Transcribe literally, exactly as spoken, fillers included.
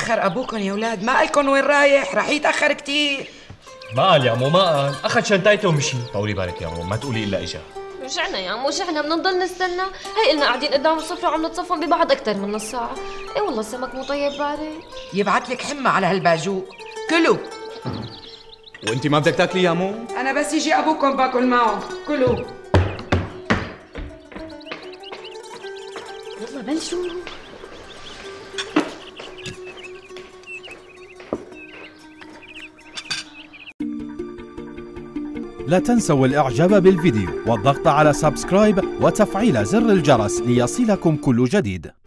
تأخر أبوكم يا ولاد؟ ما قالكم وين رايح؟ رح يتأخر كتير. ما قال يا عمو، ما قال، أخذ شنطايته ومشي. طولي بالك يا عمو، ما تقولي إلا إجا. رجعنا يا عمو، رجعنا، بدنا نضل نستنى؟ هي قلنا قاعدين قدام السفرة وعم نتصفن ببعض أكثر من نص ساعة. إيه والله السمك مو طيب بارد. يبعت لك حمى على هالباجوق، كلوا. وانت ما بدك تاكلي يا عمو؟ أنا بس يجي أبوكم باكل معه، كلوا. يلا بلشوا. لا تنسوا الإعجاب بالفيديو والضغط على سبسكرايب وتفعيل زر الجرس ليصلكم كل جديد.